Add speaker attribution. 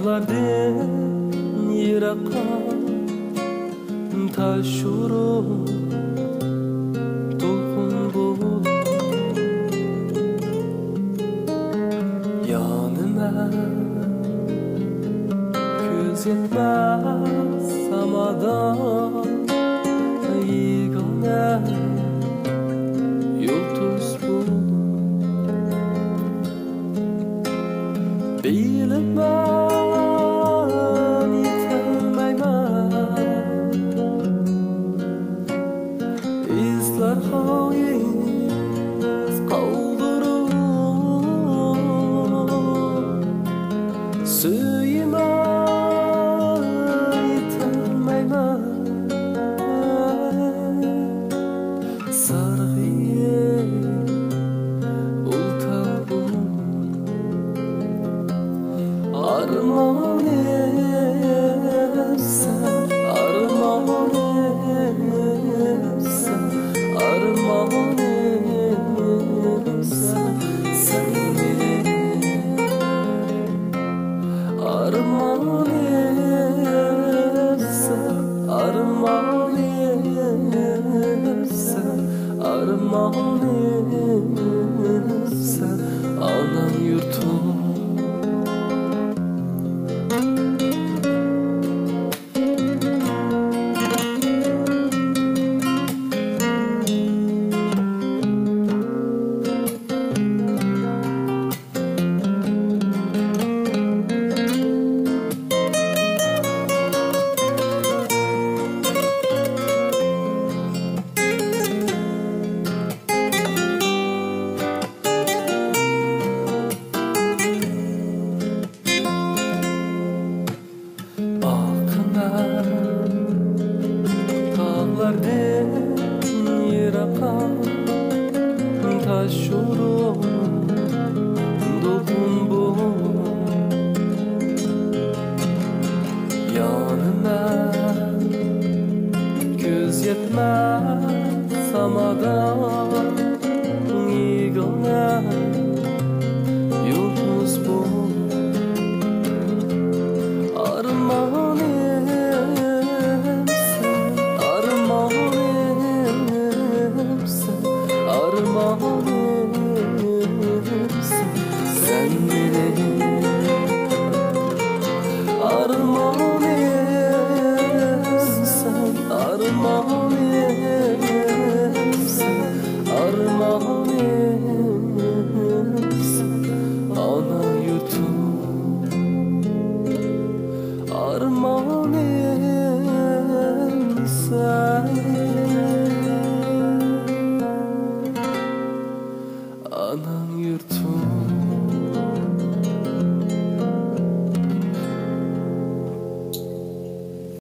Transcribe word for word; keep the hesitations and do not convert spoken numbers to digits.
Speaker 1: Dağlardan yiraqa taş urup dolqun bulup yanıma göz yetmez samadan yegane yulduz bulup bilmem Hayız kaldırıp Suyuma yetirmeymen Sargıya ultabım Armanim sen, armanim sen Armanim sen, sen benim Armanim sen, armanim sen Armanim sen, ana yurtum Dağlardan yiraqa taş urup dolqun bulup yanıma göz yetmez samadan yegane yulduz bulup Armanim Armanim sen, sen benim Armanim sen, armanim sen Armanim sen, ana yurtum Armanim